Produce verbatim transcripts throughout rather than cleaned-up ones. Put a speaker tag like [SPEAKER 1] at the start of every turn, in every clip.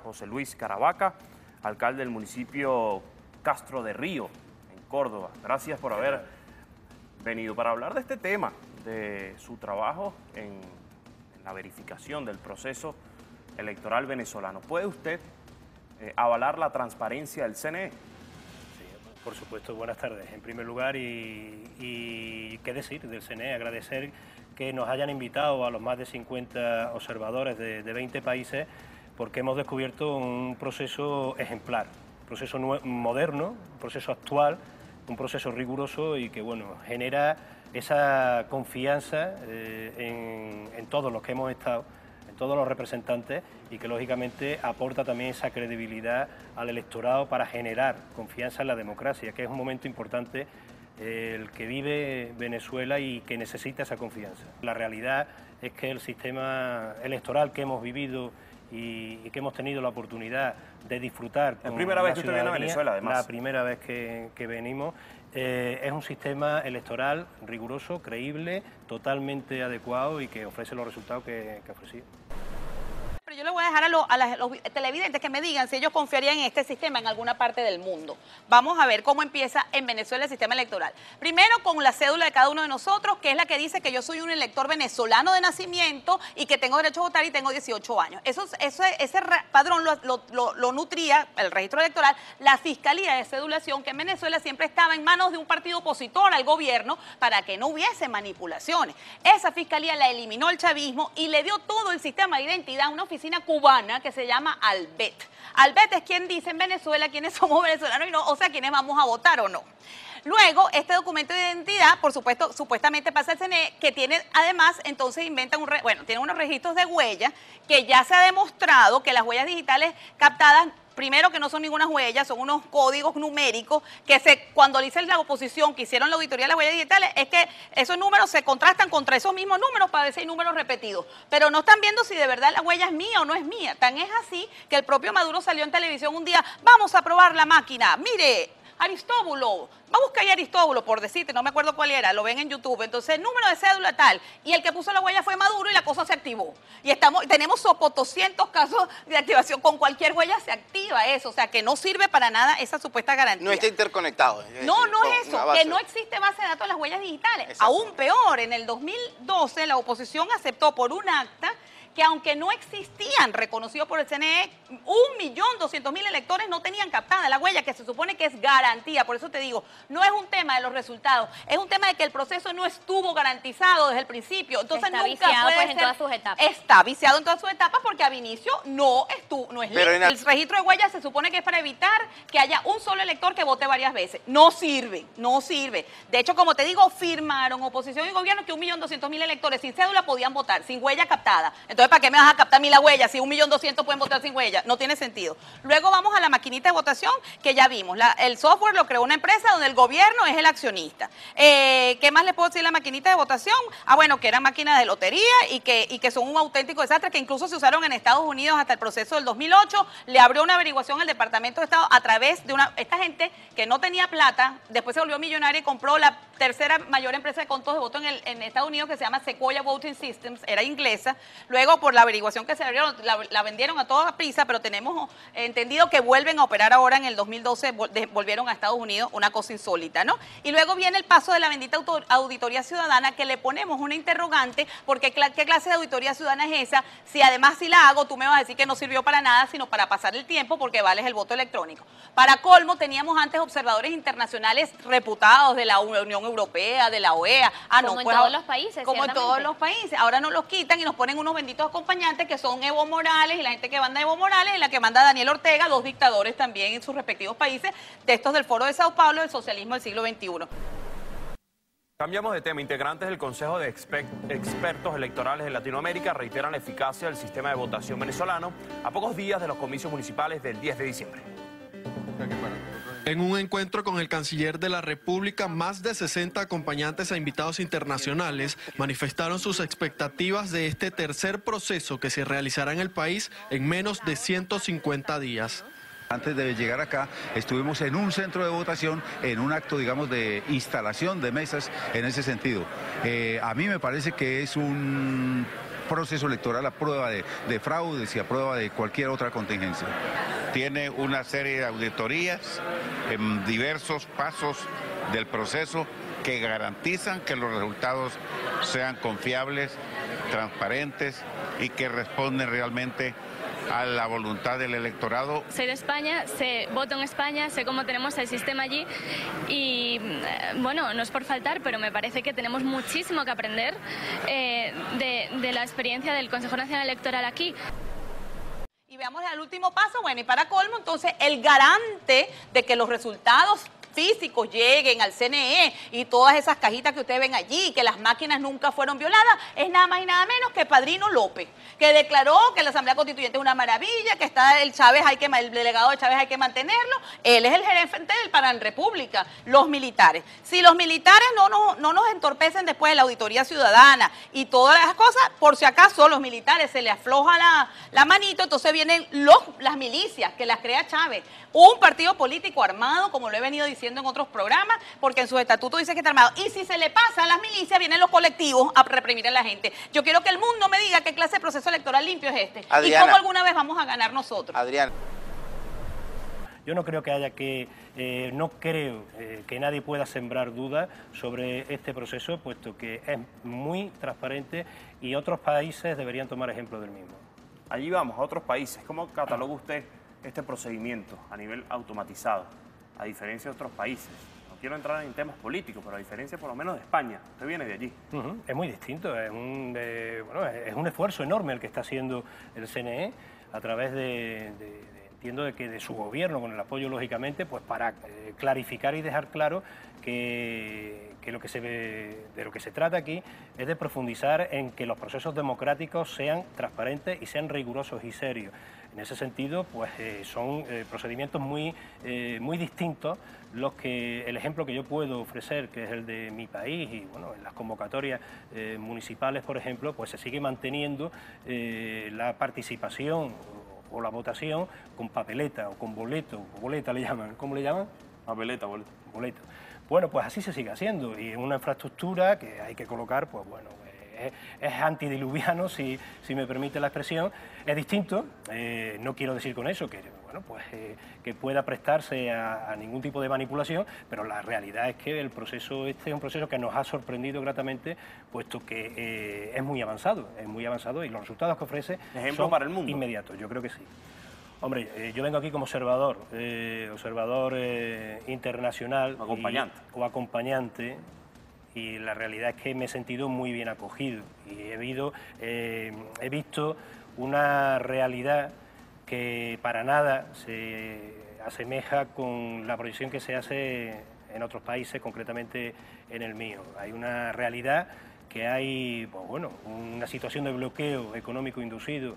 [SPEAKER 1] José Luis Caravaca, alcalde del municipio Castro de Río, en Córdoba. Gracias por haber venido para hablar de este tema, de su trabajo en, en la verificación del proceso electoral venezolano. ¿Puede usted eh, avalar la transparencia del C N E?
[SPEAKER 2] Por supuesto, buenas tardes. En primer lugar, y, y qué decir del C N E, agradecer que nos hayan invitado a los más de cincuenta observadores de, de veinte países, porque hemos descubierto un proceso ejemplar, un proceso moderno, un proceso actual, un proceso riguroso y que bueno, genera esa confianza eh, en, en todos los que hemos estado, en todos los representantes, y que lógicamente aporta también esa credibilidad al electorado para generar confianza en la democracia, que es un momento importante eh, el que vive Venezuela y que necesita esa confianza. La realidad es que el sistema electoral que hemos vivido y, y que hemos tenido la oportunidad de disfrutar...
[SPEAKER 1] La primera vez que usted viene a Venezuela, además.
[SPEAKER 2] La primera vez que, que venimos. Eh, es un sistema electoral riguroso, creíble, totalmente adecuado y que ofrece los resultados que, que ofrecía.
[SPEAKER 3] Pero yo le voy a dejar a, lo, a, las, a los televidentes que me digan si ellos confiarían en este sistema en alguna parte del mundo. Vamos a ver cómo empieza en Venezuela el sistema electoral. Primero con la cédula de cada uno de nosotros, que es la que dice que yo soy un elector venezolano de nacimiento y que tengo derecho a votar y tengo dieciocho años. Eso, eso, ese padrón lo, lo, lo, lo nutría, el registro electoral, la Fiscalía de Cedulación, que en Venezuela siempre estaba en manos de un partido opositor al gobierno para que no hubiese manipulaciones. Esa Fiscalía la eliminó el chavismo y le dio todo el sistema de identidad a una oficina cubana que se llama Albet. Albet es quien dice en Venezuela quiénes somos venezolanos y no, o sea, quiénes vamos a votar o no. Luego, este documento de identidad, por supuesto, supuestamente pasa al C N E, que tiene, además, entonces inventan un, re, bueno, tiene unos registros de huellas, que ya se ha demostrado que las huellas digitales captadas, primero que no son ninguna huella, son unos códigos numéricos que se, cuando dice la oposición que hicieron la auditoría de las huellas digitales, es que esos números se contrastan contra esos mismos números para ver si hay números repetidos. Pero no están viendo si de verdad la huella es mía o no es mía. Tan es así que el propio Maduro salió en televisión un día, vamos a probar la máquina, mire, Aristóbulo, va a buscar ahí Aristóbulo, por decirte, no me acuerdo cuál era, lo ven en YouTube. Entonces, el número de cédula tal, y el que puso la huella fue Maduro y la cosa se activó. Y estamos, tenemos doscientos casos de activación, con cualquier huella se activa eso, o sea, que no sirve para nada esa supuesta garantía.
[SPEAKER 4] No está interconectado.
[SPEAKER 3] Es no, decir, no es eso, que no existe base de datos de las huellas digitales. Exacto. Aún peor, en el dos mil doce la oposición aceptó por un acta que aunque no existían reconocidos por el C N E, un millón doscientos mil electores no tenían captada la huella, que se supone que es garantía. Por eso te digo, no es un tema de los resultados, es un tema de que el proceso no estuvo garantizado desde el principio. Entonces
[SPEAKER 5] está
[SPEAKER 3] nunca
[SPEAKER 5] viciado
[SPEAKER 3] puede
[SPEAKER 5] pues,
[SPEAKER 3] ser,
[SPEAKER 5] en todas sus etapas.
[SPEAKER 3] Está viciado en todas sus etapas porque ab inicio no, estuvo, no es listo.
[SPEAKER 4] El...
[SPEAKER 3] el registro de huellas se supone que es para evitar que haya un solo elector que vote varias veces. No sirve, no sirve. De hecho, como te digo, firmaron oposición y gobierno que un millón doscientos mil electores sin cédula podían votar, sin huella captada. Entonces, ¿para qué me vas a captar a mí la huella si un millón doscientos pueden votar sin huella? No tiene sentido. Luego vamos a la maquinita de votación que ya vimos. La, el software lo creó una empresa donde el gobierno es el accionista. Eh, ¿Qué más le puedo decir de la maquinita de votación? Ah, bueno, que eran máquinas de lotería y que, y que son un auténtico desastre, que incluso se usaron en Estados Unidos hasta el proceso del dos mil ocho. Le abrió una averiguación al Departamento de Estado a través de una... Esta gente que no tenía plata, después se volvió millonaria y compró la tercera mayor empresa de contos de voto en, el, en Estados Unidos, que se llama Sequoia Voting Systems, era inglesa. Luego, por la averiguación que se abrieron, la, la vendieron a toda prisa, pero tenemos entendido que vuelven a operar ahora en el dos mil doce, volvieron a Estados Unidos, una cosa insólita, ¿no? Y luego viene el paso de la bendita auditoría ciudadana, que le ponemos una interrogante, porque ¿qué clase de auditoría ciudadana es esa? Si además si la hago, tú me vas a decir que no sirvió para nada, sino para pasar el tiempo, porque vale el voto electrónico. Para colmo, teníamos antes observadores internacionales reputados de la Unión Europea, de la O E A. Ah,
[SPEAKER 5] como
[SPEAKER 3] no,
[SPEAKER 5] en
[SPEAKER 3] pues,
[SPEAKER 5] todos los países,
[SPEAKER 3] como en todos los países. Ahora nos los quitan y nos ponen unos benditos acompañantes que son Evo Morales y la gente que manda Evo Morales y la que manda Daniel Ortega, dos dictadores también en sus respectivos países, de estos del Foro de Sao Paulo, del socialismo del siglo veintiuno.
[SPEAKER 1] Cambiamos de tema. Integrantes del Consejo de Exper Expertos Electorales de Latinoamérica reiteran la eficacia del sistema de votación venezolano a pocos días de los comicios municipales del diez de diciembre.
[SPEAKER 6] En un encuentro con el canciller de la República, más de sesenta acompañantes e invitados internacionales manifestaron sus expectativas de este tercer proceso que se realizará en el país en menos de ciento cincuenta días.
[SPEAKER 7] Antes de llegar acá, estuvimos en un centro de votación, en un acto, digamos, de instalación de mesas en ese sentido. Eh, a mí me parece que es un proceso electoral a prueba de, de fraudes y a prueba de cualquier otra contingencia.
[SPEAKER 4] Tiene una serie de auditorías en diversos pasos del proceso que garantizan que los resultados sean confiables, transparentes y que responden realmente a la voluntad del electorado.
[SPEAKER 5] Soy de España, sé, voto en España, sé cómo tenemos el sistema allí y, bueno, no es por faltar, pero me parece que tenemos muchísimo que aprender eh, de, de la experiencia del Consejo Nacional Electoral aquí.
[SPEAKER 3] Y veamos el último paso, bueno, y para colmo, entonces, el garante de que los resultados físicos lleguen al C N E y todas esas cajitas que ustedes ven allí, que las máquinas nunca fueron violadas, es nada más y nada menos que Padrino López, que declaró que la Asamblea Constituyente es una maravilla, que está el Chávez, hay que, el delegado de Chávez hay que mantenerlo. Él es el gerente del Pan República, los militares. Si los militares no nos, no nos entorpecen después de la auditoría ciudadana y todas las cosas, por si acaso los militares se les afloja la, la manito, entonces vienen los, las milicias que las crea Chávez. Un partido político armado, como lo he venido diciendo en otros programas, porque en sus estatutos dice que está armado. Y si se le pasa a las milicias, vienen los colectivos a reprimir a la gente. Yo quiero que el mundo me diga qué clase de proceso electoral limpio es este.
[SPEAKER 8] Adriana,
[SPEAKER 3] y cómo alguna vez vamos a ganar nosotros.
[SPEAKER 8] Adrián.
[SPEAKER 2] Yo no creo que haya que, eh, no creo eh, que nadie pueda sembrar dudas sobre este proceso, puesto que es muy transparente y otros países deberían tomar ejemplo del mismo.
[SPEAKER 1] Allí vamos, a otros países. ¿Cómo cataloga usted este procedimiento a nivel automatizado, a diferencia de otros países? No quiero entrar en temas políticos, pero a diferencia por lo menos de España. Usted viene de allí.
[SPEAKER 2] Uh-huh. Es muy distinto, es un, eh, bueno, es un esfuerzo enorme el que está haciendo el C N E a través de, de, de entiendo de que de su gobierno, con el apoyo lógicamente, pues para eh, clarificar y dejar claro que, que, lo que se ve, de lo que se trata aquí es de profundizar en que los procesos democráticos sean transparentes y sean rigurosos y serios. En ese sentido, pues eh, son eh, procedimientos muy, eh, muy distintos los que, el ejemplo que yo puedo ofrecer, que es el de mi país, y bueno, en las convocatorias eh, municipales, por ejemplo, pues se sigue manteniendo eh, la participación o, o la votación con papeleta o con boleto, o boleta le llaman, ¿cómo le llaman?
[SPEAKER 1] Papeleta, boleta.
[SPEAKER 2] Boleto. Bueno, pues así se sigue haciendo, y en una infraestructura que hay que colocar, pues bueno, es, es antidiluviano, si, si me permite la expresión. Es distinto, eh, no quiero decir con eso que, bueno, pues, eh, que pueda prestarse a, a ningún tipo de manipulación, pero la realidad es que el proceso este es un proceso que nos ha sorprendido gratamente, puesto que eh, es muy avanzado, es muy avanzado y los resultados que ofrece
[SPEAKER 1] Ejemplo
[SPEAKER 2] son
[SPEAKER 1] para el mundo.
[SPEAKER 2] Inmediatos, yo creo que sí. Hombre, eh, yo vengo aquí como observador, eh, observador eh, internacional
[SPEAKER 1] acompañante.
[SPEAKER 2] Y, o acompañante, y la realidad es que me he sentido muy bien acogido y he, visto, eh, he visto una realidad que para nada se asemeja con la proyección que se hace en otros países, concretamente en el mío. Hay una realidad que hay, pues bueno, una situación de bloqueo económico inducido.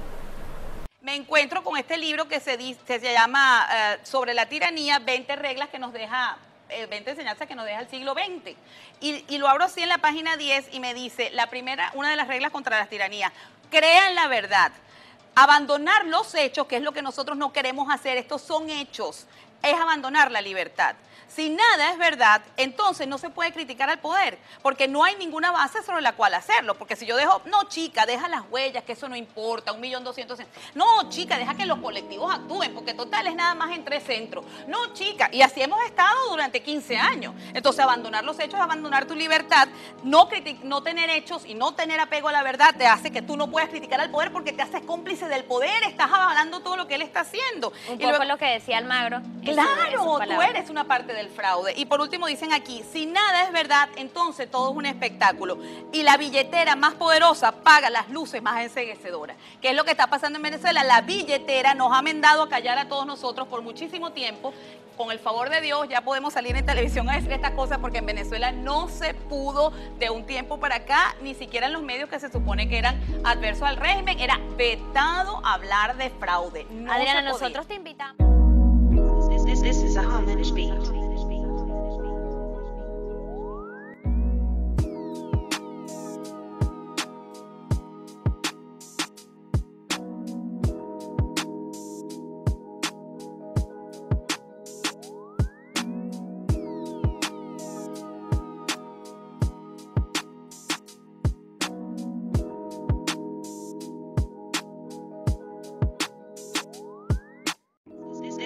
[SPEAKER 3] Me encuentro con este libro que se, dice, se llama uh, Sobre la tiranía, veinte reglas que nos deja, eh, veinte enseñanzas que nos deja el siglo veinte. Y, y lo abro así en la página diez y me dice, la primera, una de las reglas contra las tiranías, crean la verdad. Abandonar los hechos, que es lo que nosotros no queremos hacer, estos son hechos, es abandonar la libertad. Si nada es verdad, entonces no se puede criticar al poder, porque no hay ninguna base sobre la cual hacerlo. Porque si yo dejo, no chica, deja las huellas, que eso no importa, un millón doscientos... No chica, deja que los colectivos actúen, porque total es nada más en tres centros. No chica, y así hemos estado durante quince años. Entonces abandonar los hechos es abandonar tu libertad, no, no tener hechos y no tener apego a la verdad te hace que tú no puedas criticar al poder porque te haces cómplice del poder, estás avalando todo lo que él está haciendo.
[SPEAKER 5] Un
[SPEAKER 3] y
[SPEAKER 5] poco
[SPEAKER 3] luego,
[SPEAKER 5] lo que decía Almagro.
[SPEAKER 3] Claro, tú eres una parte del fraude. Y por último dicen aquí, si nada es verdad, entonces todo es un espectáculo. Y la billetera más poderosa paga las luces más enceguecedoras. ¿Qué es lo que está pasando en Venezuela? La billetera nos ha mandado a callar a todos nosotros por muchísimo tiempo. Con el favor de Dios ya podemos salir en televisión a decir estas cosas porque en Venezuela no se pudo de un tiempo para acá, ni siquiera en los medios que se supone que eran adversos al régimen, era vetado hablar de fraude. No
[SPEAKER 5] Adriana, nosotros te invitamos.
[SPEAKER 9] This, this is a homage beat.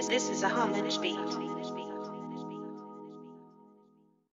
[SPEAKER 9] This this is a homage beat.